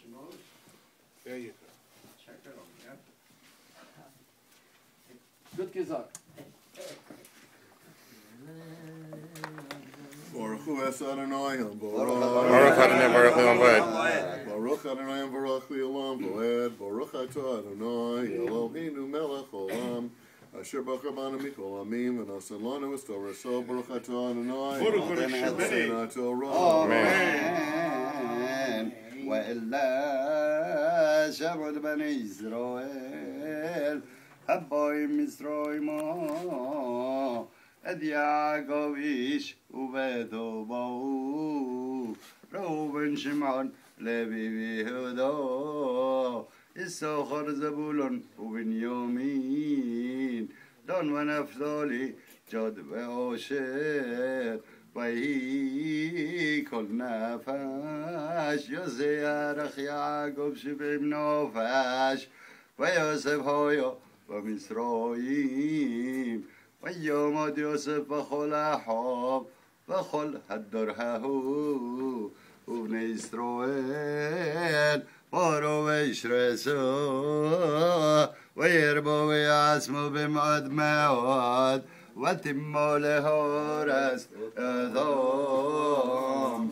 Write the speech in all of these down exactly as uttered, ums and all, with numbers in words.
There you go. Check it out, yeah. Good gesagt. Baruch Hu es Adonai Baruch Baruch Adonai Baruch Le'olam V'ed. Baruch Adonai Baruch Le'olam V'ed. Baruch Atah Adonai Eloheinu Melech Olam Asher Bachar Banu Mikol Amim V'nasan Lanu Es Torah So Baruch Atah Adonai V'nasan Torah Amen. وإلا شمل بني إسرائيل هباي مصرايم اد يعقوب إيش وبيته باو روبن شمعون لبي بيهودا إساخر زبولون وبنيامين دان ونفتالي جاد وآشر وهي كل نفش يزيرخ يعقوب شبم نفش ويوسف هايا ومصرايم ويومد يوسف وخل أحاب وخل هدرها وبني إسرائيل وارو ويشرسوا ويربوا ويعصموا بمعد مواد وتموا لهورس أذام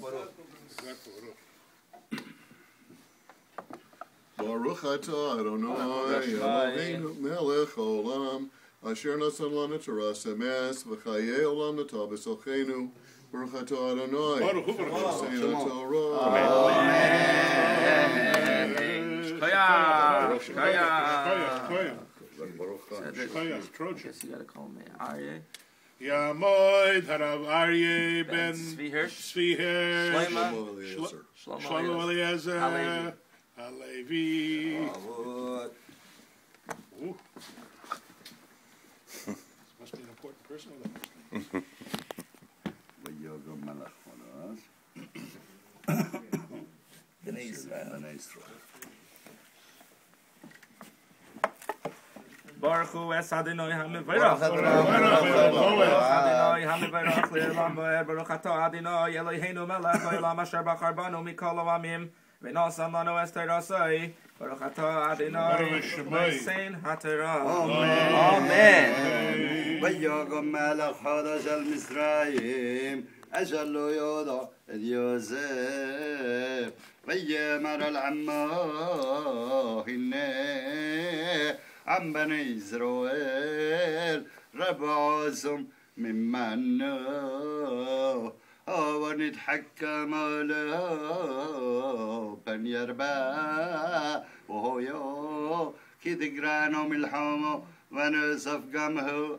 Baruch Atah Adonai Eloheinu Melech Olam Asher Nasan Lanu Torah Semes V'chayei Olam Natah B'sochenu Baruch Atah Adonai Baruch Hu Baruch Hu. V'nasan Torah Shkoyach. Shkoyach. Shkoyach. Trojan. Guess you gotta call me Aryeh. Yamoid Harav Aryeh Ben Ben Zvi Hirsch. Zvi Hirsch. Shlomo. Eliezer. Shlomo Shlomo Eliezer. Eliezer. Halevi. Ooh. This must be an important person with that. ويوغو ملخ خلاص Bnei Israel. بني إسرائيل Baruch Hu es Adonai HaMevorach. Baruch Adonai Adonai HaMevorach Le'olam V'ed. Baruch Atah Adonai Eloheinu Melech Olam Asher Bachar Banu Mikol Amim V'nasan Lanu Es Torah Soi. Baruch Atah Adonai V'nasan HaTorah. Amen. Amen. ويوغو ملخ خلاص المصرايم أجل يوضع يوسف ويمر العماه هنه عم بني إسرائيل ربعهم ممن هو نتحكم له بن يربا وهو يو كي تقرانو ملحمه ونصف قمه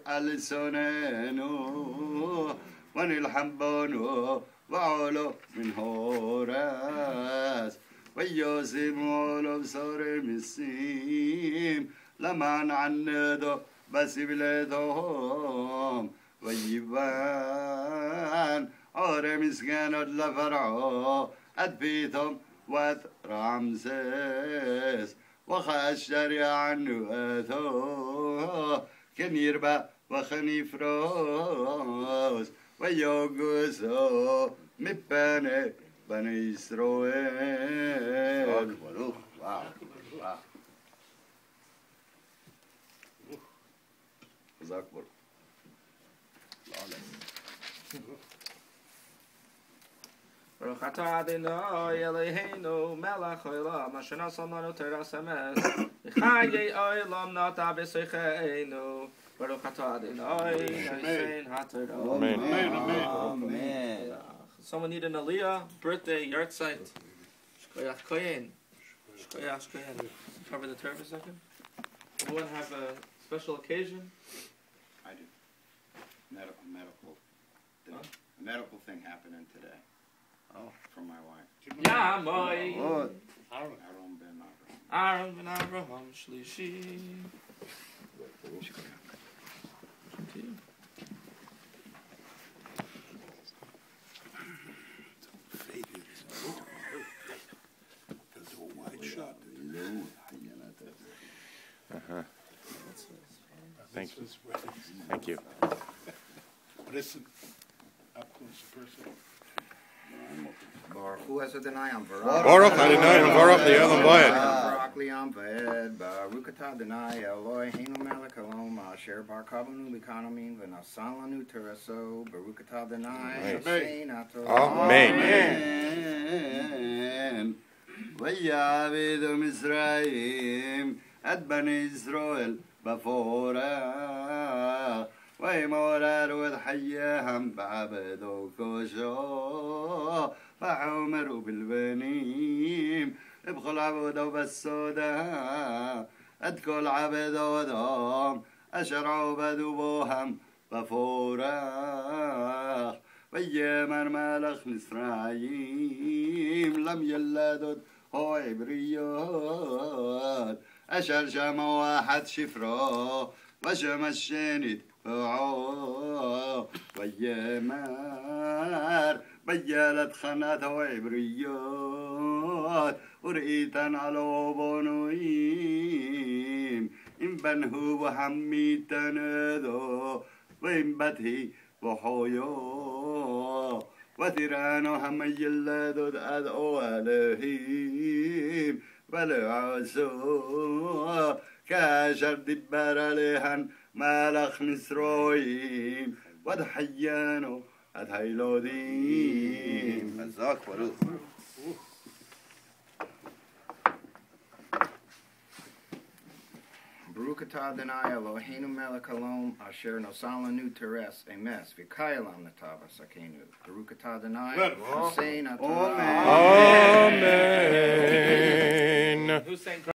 ألسنانه ونلحم بانه وعلو من هورس ويوسم علو بصار مسيم لمن عندو بس بلادهم ويبان عار مسكين لفرعو أدبيتهم وات رمسيس وخشر عنه أثو كن يربى وخني فروس ويوغوسو مبني بني إسرائيل واو واو جزاك الله Baruch Atah Adonai Eloheinu Melech Olam Asher Nasan Lanu Torah Semes V'chayei Olam Nata B'soicheinu Baruch Atah Adonai V'nasan HaTorah. Amen. Amen. Amen. Someone need an Aliyah birthday yard site. Shkoyach Koyen. Shkoyach Koyen. Cover the turf a second. Anyone have a special occasion? I do. Medical, medical. thing. Huh? A medical thing happening today. Oh. From my wife. Yeah, boy. Oh. Aaron Ben Abraham. Aaron ben Abraham Shlishi. Uh-huh. Thank you. Thank you. Listen, up close and personal. Baruch Hu Adonai am Baruch Adonai Baruch Le'olam Vayed. Baruch Liam Ved, Baruch Atah Adonai Eloheinu melech haolam asher bar kabanu b'kanamin v'nasan lanu teraso, Baruch Atah Adonai Eloheinu ato. Amen. Amen. ויעבדו מצרים את בני ישראל בפורח וימוררו את חייהם בעבדו כושו בחומר ובלבנים בכל עבודו בסודה את כל עבודתם אשר עבדו בוהם בפורח ויאמר מלך מצרים לם ילדות הו עבריות אשר שמעו אחד שפרו ושם השני תבועו ויאמר בילד חנת הו עבריות וראיתן עלו בונויים אם בנהו וחמיתן עדו ואם בתי وحويو وتيرانو هم يلدود أدعو عليهم ولعسو كاشر دبر عليهن مالخ مسرويم ودحيانو أدهيلودين مزاك فروخ Baruch Atah Adonai Eloheinu melech haolam asher nosan lanu teres emes v'kayelam natava sakenu. Baruch Atah Adonai Hussein Atah. Amen. Who sang